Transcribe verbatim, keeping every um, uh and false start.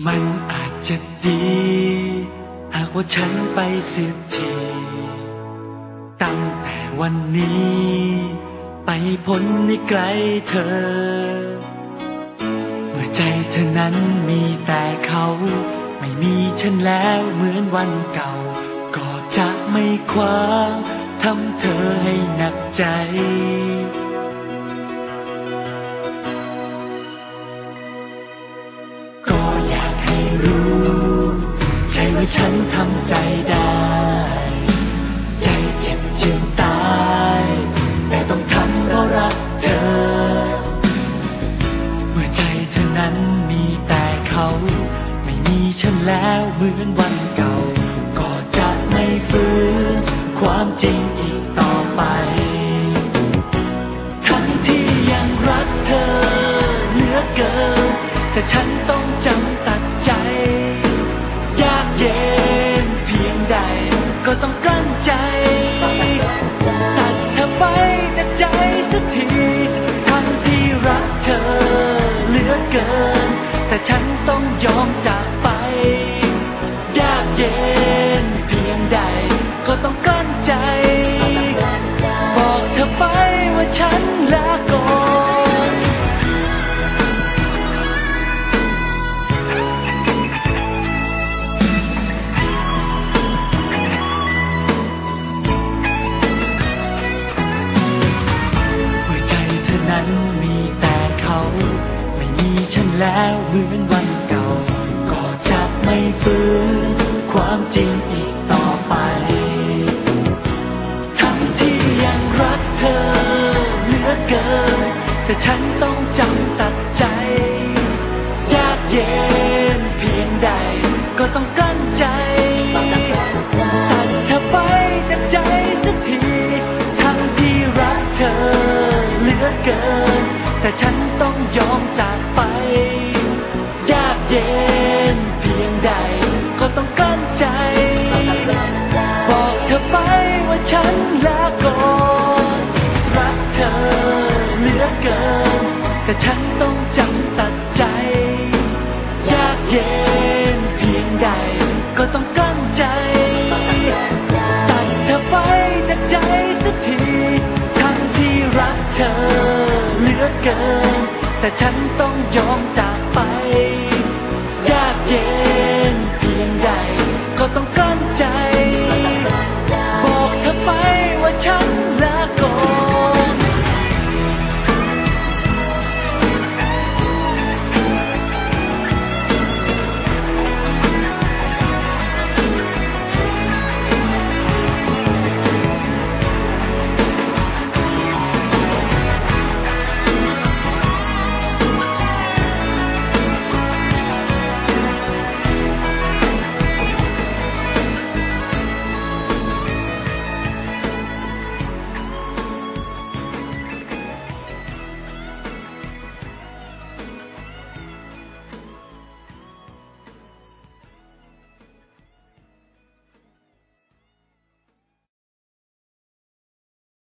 มันอาจจะดีหากว่าฉันไปเสียทีตั้งแต่วันนี้ไปพ้นให้ไกลเธอเมื่อใจเธอนั้นมีแต่เขาไม่มีฉันแล้วเหมือนวันเก่าก็จะไม่คว้าทำเธอให้หนักใจก็อยากให้รู้ใช่ว่าฉันทำใจได้ใจเจ็บเจียนตายแต่ต้องทำเพราะรักเธอเมื่อใจเธอนั้นมีแต่เขาไม่มีฉันแล้วเหมือนวันเก่าก็จะไม่ฟื้นความจริงอีกต่อไปทั้งที่ยังรักเธอเหลือเกินแต่ฉันต้องจำตัดใจยากเย็นเพียงใดก็ต้องกลั้นใจตัดเธอไปจากใจสักทีทั้งที่รักเธอเหลือเกินแต่ฉันต้องยอมจากไปยากเย็นเพียงใดก็ต้องกลั้นใจบอกเธอไปว่าฉันลาก่อนเมื่อใจเธอนั้นมีแต่เขาไม่มีฉันแล้วเหมือนวันเก่าก็จะไม่ฟื้นความจริงอีกต่อไปทั้งที่ยังรักเธอเหลือเกินแต่ฉันต้องจำตัดใจยากเย็นเพียงใดก็ต้องกลั้นใจตัดเธอไปจากใจสักทีทั้งที่รักเธอเหลือเกินแต่ฉันต้องยอมจากไปยากเย็นเพียงใดก็ต้องกลั้นใจบอกเธอไปว่าฉันลาก่อนรักเธอเหลือเกินแต่ฉันต้องจำตัดใจยากเย็นเพียงใดก็ต้องกลั้นใจตัดเธอไปจากใจสักทีทั้งที่รักเธอเหลือเกินแต่ฉันต้องยอมจากไป